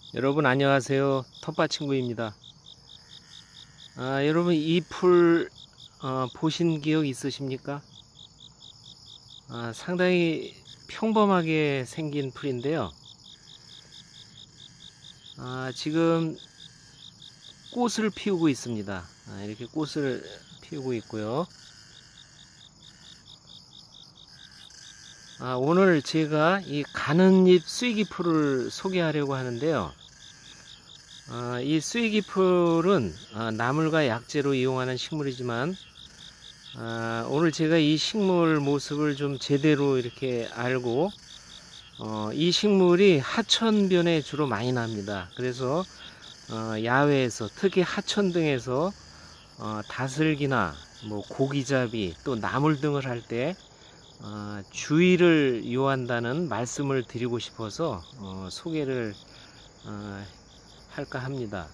여러분 안녕하세요. 텃밭친구입니다. 여러분 이 풀 보신 기억 있으십니까? 상당히 평범하게 생긴 풀인데요. 지금 꽃을 피우고 있습니다. 이렇게 꽃을 피우고 있고요. 오늘 제가 이 가는잎 쐐기풀을 소개하려고 하는데요. 이 쐐기풀은 나물과 약재로 이용하는 식물이지만 오늘 제가 이 식물 모습을 좀 제대로 이렇게 알고 이 식물이 하천변에 주로 많이 납니다. 그래서 야외에서 특히 하천 등에서 다슬기나 뭐 고기잡이 또 나물 등을 할 때 주의를 요한다는 말씀을 드리고 싶어서 소개를 할까 합니다.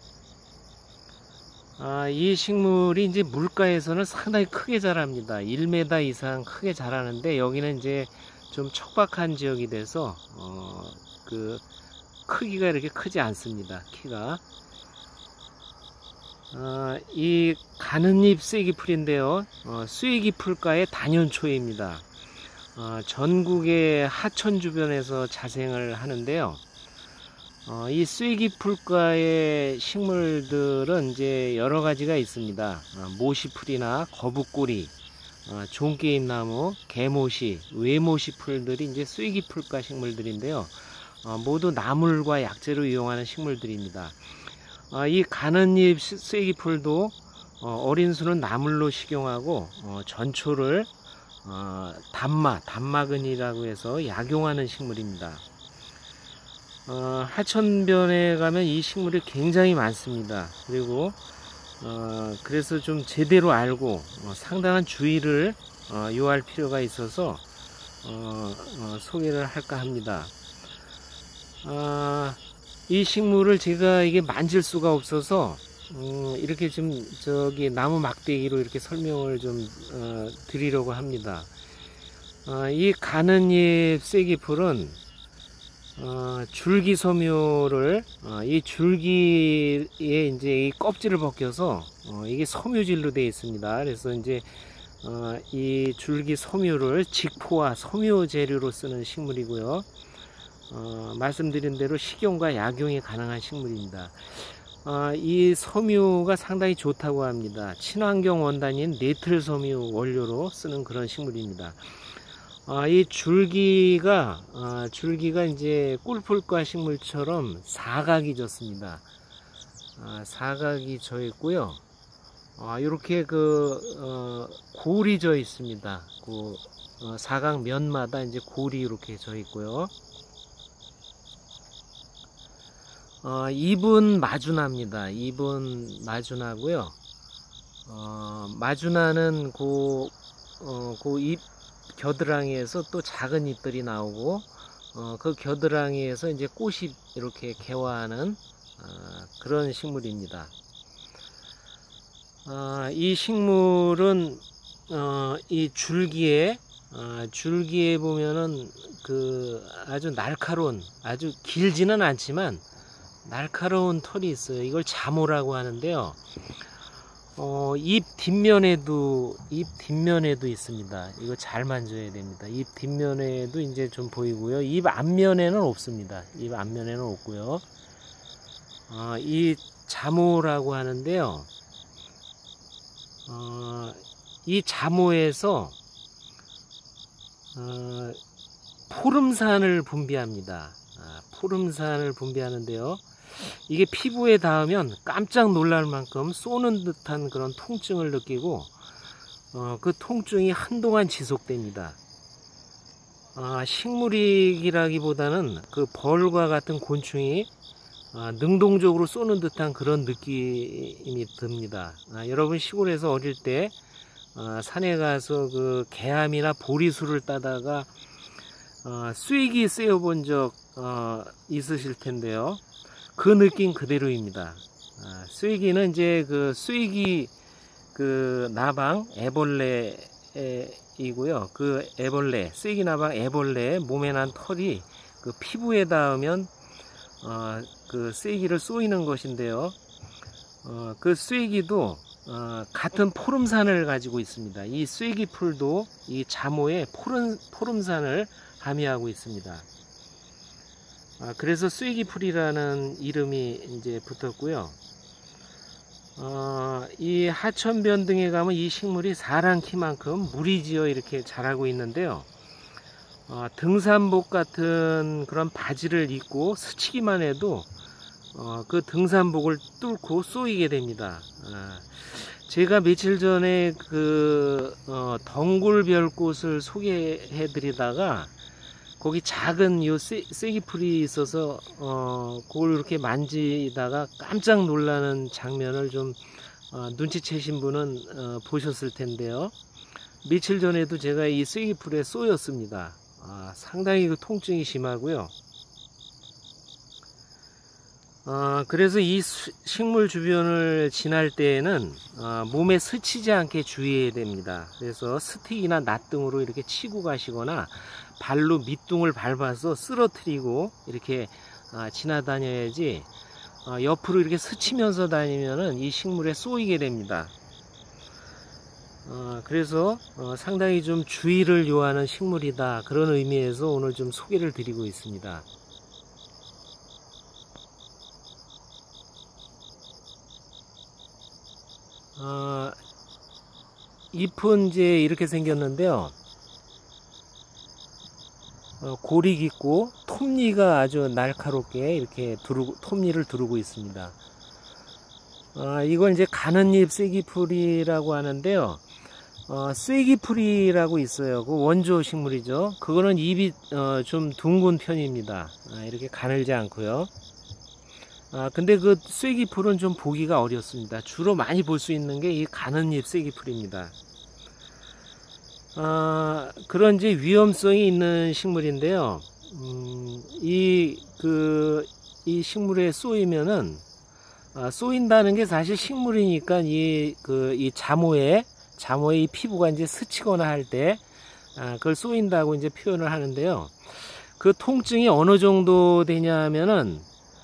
이 식물이 이제 물가에서는 상당히 크게 자랍니다. 1m 이상 크게 자라는데 여기는 이제 좀 척박한 지역이 돼서 그 크기가 이렇게 크지 않습니다. 키가. 이 가는잎 쐐기풀인데요. 쐐기풀과의 단연초입니다. 전국의 하천 주변에서 자생을 하는데요. 이 쐐기풀과의 식물들은 이제 여러 가지가 있습니다. 모시풀이나 거북꼬리, 종깨잎나무, 개모시, 외모시풀들이 이제 쐐기풀과 식물들인데요. 모두 나물과 약재로 이용하는 식물들입니다. 이 가는잎 쐐기풀도 어린 수는 나물로 식용하고 전초를 단막은이라고 해서 약용하는 식물입니다. 하천변에 가면 이 식물이 굉장히 많습니다. 그리고 그래서 좀 제대로 알고 상당한 주의를 요할 필요가 있어서 소개를 할까 합니다. 이 식물을 제가 이게 만질 수가 없어서 이렇게 좀 저기 나무 막대기로 이렇게 설명을 좀 드리려고 합니다. 이 가는잎 쐐기풀은 줄기섬유를 이 줄기에 이제 이 껍질을 벗겨서 이게 섬유질로 되어 있습니다. 그래서 이제 이 줄기 섬유를 직포와 섬유 재료로 쓰는 식물이고요. 말씀드린 대로 식용과 약용이 가능한 식물입니다. 이 섬유가 상당히 좋다고 합니다. 친환경 원단인 네틀 섬유 원료로 쓰는 그런 식물입니다. 이 줄기가 이제 꿀풀과 식물처럼 사각이 졌습니다. 사각이 져 있고요. 이렇게 골이 져 있습니다. 사각 면마다 이제 골이 이렇게 져 있고요. 잎은 마주나입니다. 잎은 마주나고요. 마주나는 잎 겨드랑이에서 또 작은 잎들이 나오고 그 겨드랑이에서 이제 꽃이 이렇게 개화하는 그런 식물입니다. 이 식물은 이 줄기에 보면은 아주 날카로운, 아주 길지는 않지만 날카로운 털이 있어요. 이걸 자모라고 하는데요. 잎 뒷면에도 있습니다. 이거 잘 만져야 됩니다. 잎 뒷면에도 이제 좀 보이고요. 잎 앞면에는 없습니다. 잎 앞면에는 없고요. 이 자모라고 하는데요. 이 자모에서 포름산을 분비합니다. 포름산을 분비하는데요. 이게 피부에 닿으면 깜짝 놀랄 만큼 쏘는 듯한 그런 통증을 느끼고 그 통증이 한동안 지속됩니다. 식물이라기보다는 그 벌과 같은 곤충이 능동적으로 쏘는 듯한 그런 느낌이 듭니다. 여러분 시골에서 어릴 때 산에 가서 그 개암이나 보리수를 따다가 쐐기 쐬어 본 적 있으실 텐데요. 그 느낌 그대로입니다. 쐐기는 이제 쐐기 나방 애벌레이고요. 쐐기 나방 애벌레 몸에 난 털이 피부에 닿으면 그 쐐기를 쏘이는 것인데요. 그 쐐기도 같은 포름산을 가지고 있습니다. 이 쐐기풀도 이 자모에 포름산을 함유하고 있습니다. 그래서 쐐기풀이라는 이름이 이제 붙었고요. 이 하천변 등에 가면 이 식물이 사람 키만큼 무리지어 이렇게 자라고 있는데요. 등산복 같은 그런 바지를 입고 스치기만 해도 그 등산복을 뚫고 쏘이게 됩니다. 제가 며칠 전에 그 덩굴별꽃을 소개해 드리다가 거기 작은 요 쐐기풀이 있어서 그걸 이렇게 만지다가 깜짝 놀라는 장면을 좀 눈치채신 분은 보셨을 텐데요. 며칠 전에도 제가 이 쐐기풀에 쏘였습니다. 상당히 그 통증이 심하고요. 그래서 이 식물 주변을 지날 때에는 몸에 스치지 않게 주의해야 됩니다. 그래서 스틱이나 낫 등으로 이렇게 치고 가시거나 발로 밑둥을 밟아서 쓰러뜨리고 이렇게 지나다녀야지 옆으로 이렇게 스치면서 다니면은 이 식물에 쏘이게 됩니다. 그래서 상당히 좀 주의를 요하는 식물이다, 그런 의미에서 오늘 좀 소개를 드리고 있습니다. 잎은 이제 이렇게 생겼는데요. 골이 깊고 톱니가 아주 날카롭게 이렇게 톱니를 두르고 있습니다. 이걸 이제 가는잎 쐐기풀이라고 하는데요. 쐐기풀이라고 있어요. 그 원조 식물이죠. 그거는 잎이 좀 둥근 편입니다. 이렇게 가늘지 않고요. 근데 그 쐐기풀은 좀 보기가 어렵습니다. 주로 많이 볼 수 있는 게 이 가는잎 쐐기풀입니다. 그런 이제 위험성이 있는 식물인데요. 이 식물에 쏘이면은, 쏘인다는 게 사실 식물이니까 이 자모의 이 피부가 이제 스치거나 할 때, 그걸 쏘인다고 이제 표현을 하는데요. 그 통증이 어느 정도 되냐 하면은,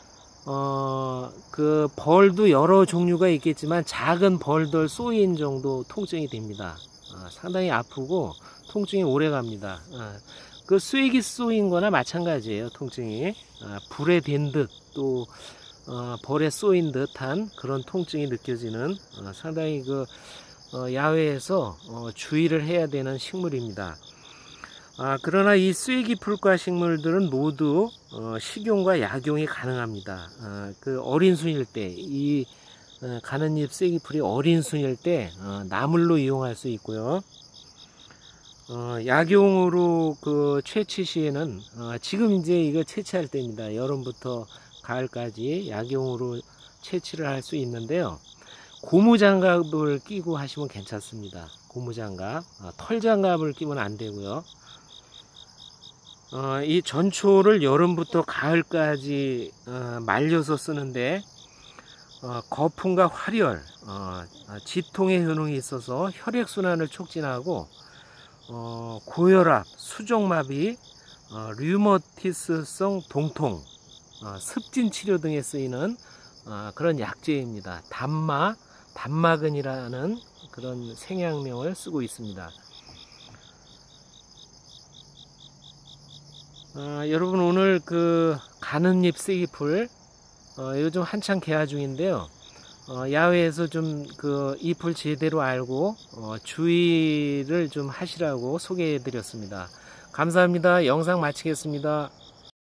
그 벌도 여러 종류가 있겠지만 작은 벌들 쏘인 정도 통증이 됩니다. 상당히 아프고 통증이 오래 갑니다. 그 쐐기 쏘인 거나 마찬가지예요. 통증이 불에 댄 듯 또 벌에 쏘인 듯한 그런 통증이 느껴지는 상당히 그 야외에서 주의를 해야 되는 식물입니다. 그러나 이 쐐기풀과 식물들은 모두 식용과 약용이 가능합니다. 그 어린 순일 때, 이 가는잎 쐐기풀이 어린 순일 때 나물로 이용할 수 있고요. 약용으로 그 채취 시에는 지금 이제 이거 채취할 때입니다. 여름부터 가을까지 약용으로 채취를 할 수 있는데요. 고무장갑을 끼고 하시면 괜찮습니다. 고무장갑, 털장갑을 끼면 안 되고요. 이 전초를 여름부터 가을까지 말려서 쓰는데 거품과 활혈, 지통의 효능이 있어서 혈액순환을 촉진하고 고혈압, 수족마비, 류머티스성 동통, 습진치료 등에 쓰이는 그런 약재입니다. 단마근이라는 그런 생약명을 쓰고 있습니다. 여러분, 오늘 그 가는잎 쐐기풀 요즘 한창 개화 중인데요. 야외에서 좀 그 잎을 제대로 알고 주의를 좀 하시라고 소개해 드렸습니다. 감사합니다. 영상 마치겠습니다.